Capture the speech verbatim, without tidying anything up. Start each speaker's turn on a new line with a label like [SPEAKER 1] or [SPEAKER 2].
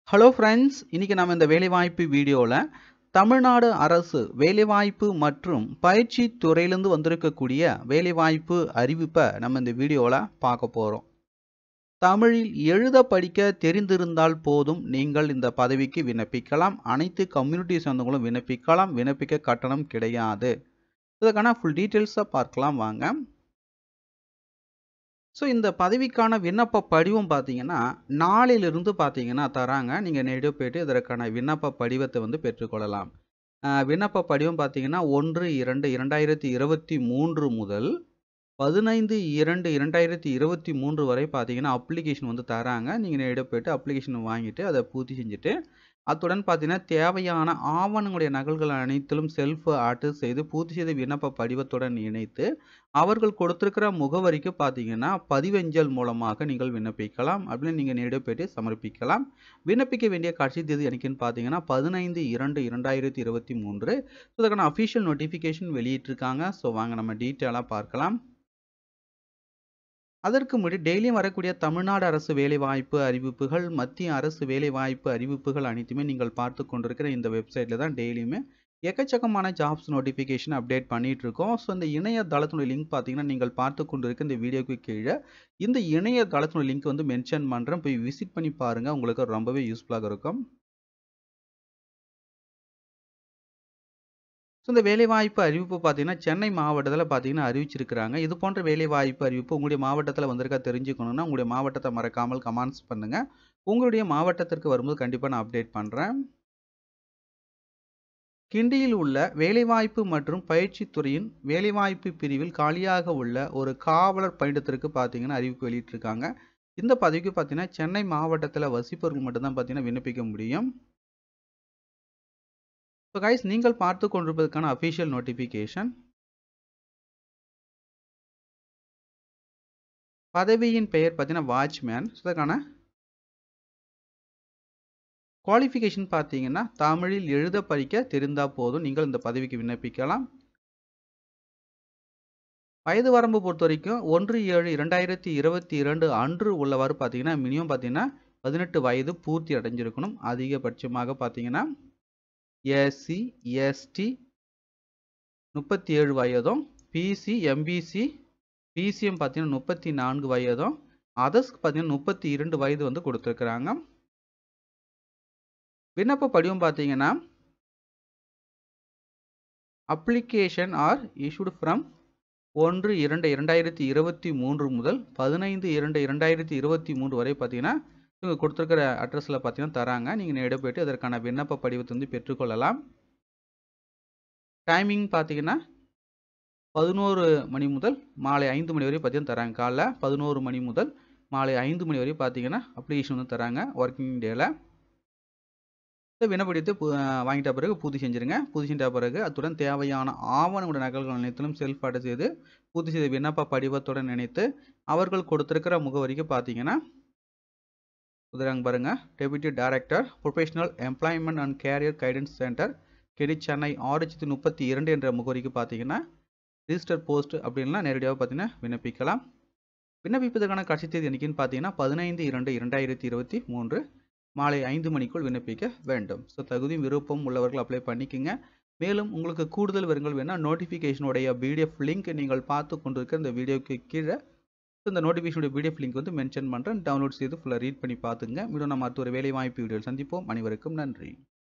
[SPEAKER 1] Hello friends, இன்னைக்கு நம்ம இந்த வேலைவாய்ப்பு வீடியோவில் தமிழ்நாடு அரசு வேலைவாய்ப்பு மற்றும் பயிற்சி துறையிலிருந்து வந்திருக்கக்கூடிய வேலைவாய்ப்பு அறிவிப்பை நம்ம இந்த வீடியோவில் பார்க்க போகிறோம். தமிழில் எழுத படிக்க தெரிந்திருந்தால் போதும் நீங்கள் இந்த பதவிக்கு விண்ணப்பிக்கலாம். அனைத்து கம்யூனிட்டி சேர்ந்தவங்களும் விண்ணப்பிக்கலாம். விண்ணப்பிக்க கட்டணம் கிடையாது. இதற்கான ஃபுல் டீட்டெயில்ஸை பார்க்கலாம் வாங்க. ஸோ இந்த பதவிக்கான விண்ணப்ப படிவம் பார்த்தீங்கன்னா நாளிலிருந்து பார்த்தீங்கன்னா தராங்க. நீங்கள் நேரடியாக போய்ட்டு இதற்கான விண்ணப்ப படிவத்தை வந்து பெற்றுக்கொள்ளலாம். விண்ணப்ப படிவம் பார்த்தீங்கன்னா ஒன்று இரண்டு இரண்டாயிரத்தி இருபத்தி மூன்று முதல் பதினைந்து இரண்டு இரண்டாயிரத்தி இருபத்தி மூன்று வரை பார்த்தீங்கன்னா அப்ளிகேஷன் வந்து தராங்க. நீங்கள் நேரடியாக போய்ட்டு அப்ளிகேஷன் வாங்கிட்டு அதை பூர்த்தி செஞ்சுட்டு அத்துடன் பார்த்தீங்கன்னா தேவையான ஆவணங்களுடைய நகல்கள் அனைத்திலும் செல்ஃப் அட்டஸ்ட் செய்து பூர்த்தி செய்த விண்ணப்ப படிவத்துடன் இணைத்து அவர்கள் கொடுத்திருக்கிற முகவரிக்கு பார்த்தீங்கன்னா பதிவஞ்சல் மூலமாக நீங்கள் விண்ணப்பிக்கலாம். அப்படின்னு நீங்கள் நேரடியாக போய்ட்டு சமர்ப்பிக்கலாம். விண்ணப்பிக்க வேண்டிய கடைசி தேதி எனக்குன்னு பார்த்தீங்கன்னா பதினைந்து இரண்டு இரண்டாயிரத்தி இருபத்தி மூன்று இதற்கான அஃபிஷியல் நோட்டிஃபிகேஷன் வெளியிட்டிருக்காங்க. ஸோ வாங்க நம்ம டீட்டெயிலாக பார்க்கலாம். அதற்கு முன்னாடி டெய்லியும் வரக்கூடிய தமிழ்நாடு அரசு வேலைவாய்ப்பு அறிவிப்புகள், மத்திய அரசு வேலைவாய்ப்பு அறிவிப்புகள் அனைத்துமே நீங்கள் பார்த்து கொண்டிருக்கிற இந்த வெப்சைட்டில் தான் டெய்லியுமே எக்கச்சக்கமான ஜாப்ஸ் நோட்டிஃபிகேஷன் அப்டேட் பண்ணிட்டு இருக்கோம். ஸோ இந்த இணையதளத்தினுடைய லிங்க் பார்த்தீங்கன்னா நீங்கள் பார்த்து கொண்டிருக்க இந்த வீடியோக்கு கீழே இந்த இணையதளத்தினுடைய லிங்க் வந்து மென்ஷன் பண்ணுறேன். போய் விசிட் பண்ணி பாருங்கள், உங்களுக்கு ரொம்பவே யூஸ்ஃபுல்லாக இருக்கும். ஸோ இந்த வேலைவாய்ப்பு அறிவிப்பு பார்த்தீங்கன்னா சென்னை மாவட்டத்தில் பார்த்தீங்கன்னா அறிவிச்சிருக்கிறாங்க. இது போன்ற வேலைவாய்ப்பு அறிவிப்பு உங்களுடைய மாவட்டத்தில் வந்திருக்கா தெரிஞ்சுக்கணுன்னா உங்களுடைய மாவட்டத்தை மறக்காமல் கமெண்ட்ஸ் பண்ணுங்கள். உங்களுடைய மாவட்டத்திற்கு வரும்போது கண்டிப்பாக நான் அப்டேட் பண்ணுறேன். கிண்டியில் உள்ள வேலைவாய்ப்பு மற்றும் பயிற்சி துறையின் வேலைவாய்ப்பு பிரிவில் காலியாக உள்ள ஒரு காவலர் பணியிடத்திற்கு பார்த்தீங்கன்னா அறிவிப்பு வெளியிட்டிருக்காங்க. இந்த பதவிக்கு பார்த்தீங்கன்னா சென்னை மாவட்டத்தில் வசிப்பவர்கள் மட்டும்தான் பார்த்தீங்கன்னா விண்ணப்பிக்க முடியும். ஸோ கைஸ், நீங்கள் பார்த்து கொண்டிருப்பதற்கான அஃபிஷியல் நோட்டிஃபிகேஷன். பதவியின் பெயர் பார்த்தீங்கன்னா வாட்ச்மேன். இதற்கான குவாலிஃபிகேஷன் பார்த்தீங்கன்னா தமிழில் எழுத படிக்க தெரிந்தால் போதும் நீங்கள் இந்த பதவிக்கு விண்ணப்பிக்கலாம். வயது வரம்பு பொறுத்த வரைக்கும் ஒன்று ஏழு இரண்டாயிரத்தி இருபத்தி இரண்டு அன்று உள்ளவாறு பார்த்தீங்கன்னா மினிமம் பார்த்தீங்கன்னா பதினெட்டு வயது பூர்த்தி அடைஞ்சிருக்கணும். அதிகபட்சமாக பார்த்தீங்கன்னா எஸ்சி எஸ்டி முப்பத்தி ஏழு வயதும், பிசி எம்பிசி பிசிஎம் பார்த்தீங்கன்னா முப்பத்தி நான்கு வயதும், அதர்ஸ்க்கு பார்த்தீங்கன்னா முப்பத்தி இரண்டு வயது வந்து கொடுத்துருக்குறாங்க. விண்ணப்ப படிவம் பார்த்தீங்கன்னா அப்ளிகேஷன் ஆர் இஷ்யூடு ஃப்ரம் ஒன்று இரண்டு இரண்டாயிரத்தி இருபத்தி மூன்று முதல் பதினைந்து இரண்டு இரண்டாயிரத்தி இருபத்தி மூன்று வரை பார்த்தீங்கன்னா இவங்க கொடுத்துருக்கிற அட்ரஸில் பார்த்தீங்கன்னா தராங்க. நீங்கள் நேரடியாக போய்ட்டு அதற்கான விண்ணப்ப படிவத்தை வந்து பெற்றுக்கொள்ளலாம். டைமிங் பார்த்தீங்கன்னா பதினோரு மணி முதல் மாலை ஐந்து மணி வரை பார்த்தீங்கன்னா தராங்க. காலைல பதினோரு மணி முதல் மாலை ஐந்து மணி வரை பார்த்தீங்கன்னா அப்ளிகேஷன் வந்து தராங்க ஒர்க்கிங் டேல. இந்த விண்ணப்படித்து வாங்கிட்ட பிறகு பூர்த்தி செஞ்சுருங்க. பூர்த்தி செஞ்ச பிறகு அத்துடன் தேவையான ஆவணங்களுடைய நகல்கள் அனைத்திலும் செல்ஃப் அட்டஸ்ட் செய்து பூர்த்தி செய்த விண்ணப்ப படிவத்துடன் இணைத்து அவர்கள் கொடுத்திருக்கிற முகவரிக்கு பார்த்தீங்கன்னா உதறாங்க பாருங்க. Deputy director professional employment and career guidance centre, கெடி, சென்னை ஆறு லட்சத்தி முப்பத்தி இரண்டு என்ற முகவரிக்கு பார்த்தீங்கன்னா ரிஜிஸ்டர் போஸ்ட் அப்படின்லாம் நேரடியாக பார்த்தீங்கன்னா விண்ணப்பிக்கலாம். விண்ணப்பிப்பதற்கான கடைசி தேதி என்னைக்குன்னு பார்த்தீங்கன்னா பதினைந்து இரண்டு இரண்டாயிரத்தி இருபத்தி மூன்று மாலை ஐந்து மணிக்குள் விண்ணப்பிக்க வேண்டும். ஸோ தகுதியும் விருப்பம் உள்ளவர்கள் அப்ளை பண்ணிக்கோங்க. மேலும் உங்களுக்கு கூடுதல் விவரங்கள் வேணால் நோட்டிஃபிகேஷனுடைய பிடிஎஃப் லிங்க் நீங்கள் பார்த்து கொண்டிருக்க இந்த வீடியோக்கு கீழே இந்த நோட்டிஃபிகேஷனுடைய பிடிஎஃப் லிங்க் வந்து மென்ஷன் பண்ணுறேன். டவுன்லோட் செய்து ஃபுல்லாக ரீட் பண்ணி பார்த்துங்க. மீண்டும் நம்ம அடுத்த ஒரு வேலை வாய்ப்பு வீடியோவில் சந்திப்போம். அனைவருக்கும் நன்றி.